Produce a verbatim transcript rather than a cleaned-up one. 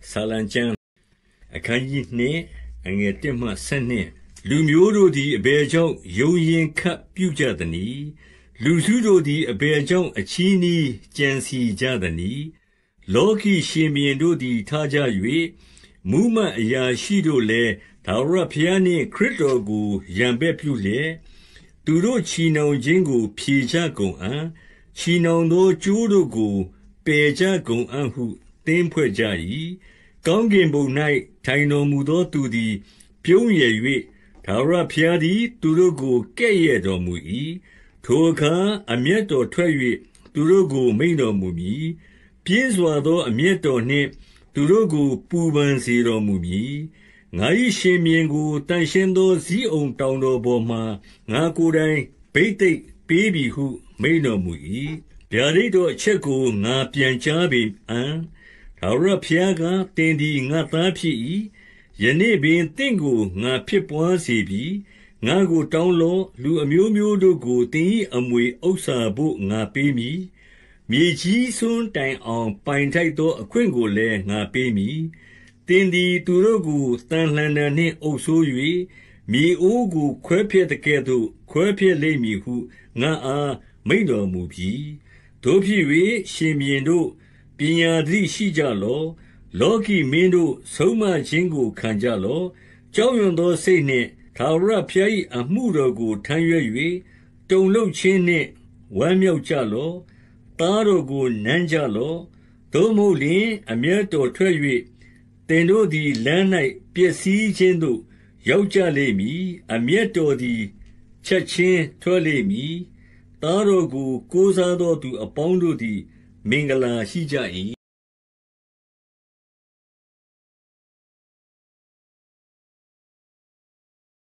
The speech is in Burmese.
ဆာလံကျမ်းအခန်းကြီးနှစ်အငယ်တစ်မှဆယ်နှစ်လူမျိုးတို့သည်အဘယ်ကြောင့်ယုံရင်ခတ်ပြုကြသနည်းလူစုတို့သည်အဘယ်ကြောင့်အချီးနှီးကြံစီကြသနည်းလောကီရှင်ဘုရင်တို့သည်ထားကြ၍မူးမတ်အရာရှိတို့လည်းထာဝရဘုရားနှင့်ခရစ်တော်ကိုရန်ဘက်ပြုလျက်သူတို့ချီနှောင်ခြင်းကိုဖြေကြကုန်အံ့ချီနှောင်သောကျိုးတို့ကိုပယ်ကြကုန်အံ့ဟုသင်းဖွဲ့ကြ၏ကောင်းကင်ဘုံ၌ထိုင်တော်မူသောသူသည်ပြုံးရည်၍ထာဝရဘုရားသည်သူတို့ကိုကဲ့ရဲ့တော်မူ၏ထိုအခါအမျက်တော်ထွက်၍သူတို့ကိုမိန့်တော်မူမည်ပြင်းစွာသောအမျက်တော်နှင့်သူတို့ကိုပူပန်စေတော်မူမည်ငါ၏ရှင်ဘုရင်ကိုတန်ရှင်းသောဇိအုန်တောင်တော်ပေါ်မှငါကိုယ်တိုင်ဘိသိက်ပေးပြီဟုမိန့်တော်မူ၏ဗျာဒိတ်တော်အချက်ကိုငါပြန်ကြားပေအံ့ထာဝရဘုရားကသင်သည်ငါသားဖြစ်၏ယနေ့ပင်သင်ကိုငါဖြစ်ပွားစေပြီငါကိုတောင်းလောလူအမျိုးမျိုးတို့ကိုသင်၏အမွေဥစ္စာဘို့ငါပေးမည်မြေကြီးစွန်းတိုင်အောင်ပိုင်ထိုက်သောအခွင့်ကိုလည်းငါပေးမည်သင်သည်သူတို့ကိုတန်လှန်တံနှင့်အုပ်ဆိုး၍မြေအိုးကိုခွဲဖြက်တဲ့ကဲ့သို့ခွဲဖြက်လိမ့်မည်ဟုငါအားမိန့်တော်မူပြီတို့ဖြစ်၍ရှင်ဘုရင်တို့ပညာသတိရှိကြလော့လောကီမင်းတို့ဆုံးမခြင်းကိုခံကြလော့ကြောက်ရွံ့သောစိတ်နှင့်ထာဝရဘုရား၏အမှုတော်ကိုထမ်းရွက်၍တုန်လှုပ်ခြင်းနှင့်ဝမ်းမြောက်ကြလော့သားတော်ကိုနမ်းကြလော့သို့မဟုတ်လျှင်အမျက်တော်ထွက်၍သင်တို့သည်လမ်း၌ပျက်စီးခြင်းသို့ရောက်ကြလိမ့်မည်အမျက်တော်သည်ချက်ချင်းထွက်လိမ့်မည်သားတော်ကိုကိုးစားသောသူအပေါင်းတို့သည်မင်္ဂလာရှိကြ၏